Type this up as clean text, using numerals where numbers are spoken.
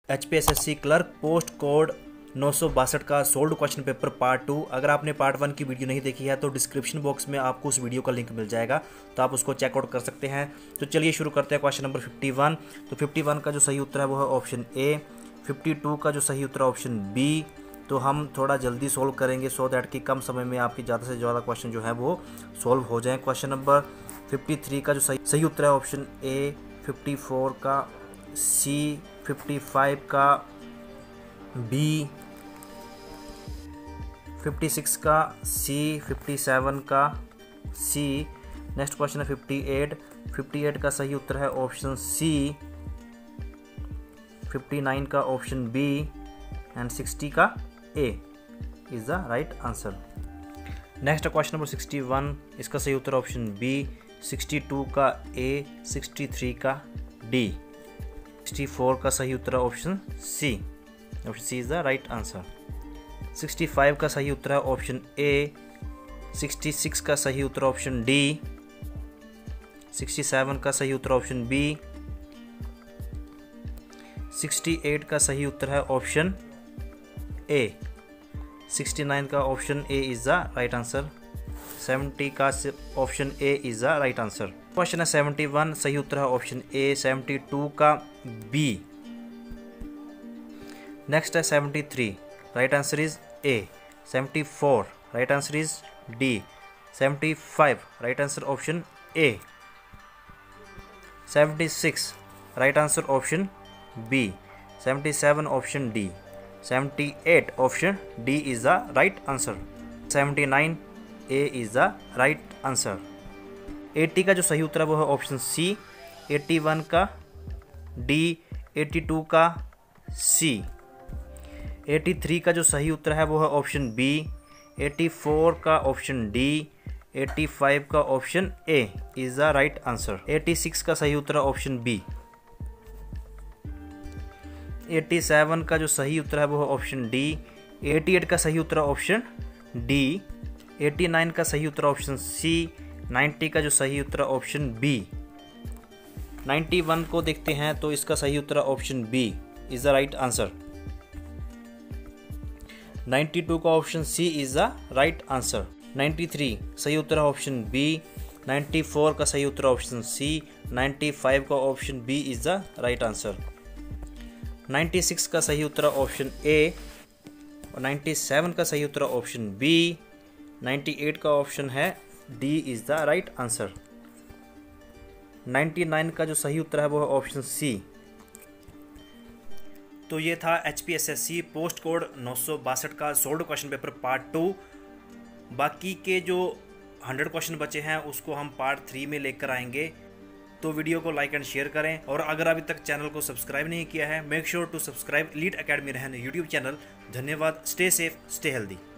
HPSSC clerk post code 962 का sold question paper part 2। अगर आपने पार्ट 1 की वीडियो नहीं देखी है तो डिस्क्रिप्शन बॉक्स में आपको उस वीडियो का लिंक मिल जाएगा, तो आप उसको चेकआउट कर सकते हैं। तो चलिए शुरू करते हैं क्वेश्चन नंबर 51। तो 51 का जो सही उत्तर है वो है ऑप्शन ए। 52 का जो सही उत्तर है ऑप्शन बी। तो हम थोड़ा जल्दी सोल्व करेंगे सो दैट कि कम समय में आपकी ज़्यादा से ज़्यादा क्वेश्चन जो है वो सोल्व हो जाए। क्वेश्चन नंबर 53 का जो सही उत्तर है ऑप्शन ए। 54 का सी। 55 का बी। 56 का सी। 57 का सी। नेक्स्ट क्वेश्चन है 58। 58 का सही उत्तर है ऑप्शन सी। 59 का ऑप्शन बी एंड 60 का A is the right answer. Next question number 61, इसका सही उत्तर ऑप्शन बी। 62 का ए। 63 का डी। 64 का सही उत्तर है option C. Option C is the right answer. 65 का सही उत्तर है ऑप्शन ए। 66 का सही उत्तर ऑप्शन डी। 67 का सही उत्तर ऑप्शन बी। 68 का सही उत्तर है ऑप्शन ए। 69 का option A is the right answer. 70 का option A is the right answer. Question है 71, सही उत्तर है ऑप्शन ए। 72 का बी। नेक्स्ट है 73, right answer is A. 74, right answer is D. 75, right answer option A. 76, right answer option B. 77 option D. 78 option D is the right answer. 79 A is the right answer. 80 का जो सही उत्तर है वो है option सी। 81 का D. 82 का सी। 83 का जो सही उत्तर है वो है ऑप्शन बी। 84 का ऑप्शन डी। 85 का option A is the right answer. 86 का सही उत्तर है ऑप्शन बी। 87 का जो सही उत्तर है वो है ऑप्शन डी। 88 का सही उत्तर है ऑप्शन डी। 89 का सही उत्तर ऑप्शन सी। 90 का जो सही उत्तर है ऑप्शन बी। 91 को देखते हैं तो इसका सही उत्तर है option B is the right answer. 92 का option C is the right answer. 93 सही उत्तर है ऑप्शन बी। 94 का सही उत्तर ऑप्शन सी। 95 का option B is the right answer. 96 का सही उत्तर ऑप्शन ए और 97 का सही उत्तर ऑप्शन बी। 98 का ऑप्शन है D is the right answer. 99 का जो सही उत्तर है वो है ऑप्शन सी। तो ये था HPSSC पोस्ट कोड 962 का सोल्ड क्वेश्चन पेपर पार्ट 2। बाकी के जो 100 क्वेश्चन बचे हैं उसको हम पार्ट 3 में लेकर आएंगे। तो वीडियो को लाइक एंड शेयर करें, और अगर अभी तक चैनल को सब्सक्राइब नहीं किया है make sure to subscribe elite academy रहन यूट्यूब चैनल। धन्यवाद। Stay safe, stay healthy.